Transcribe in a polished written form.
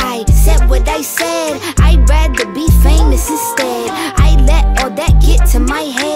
I said what I said, I'd rather be famous instead. I let all that get to my head.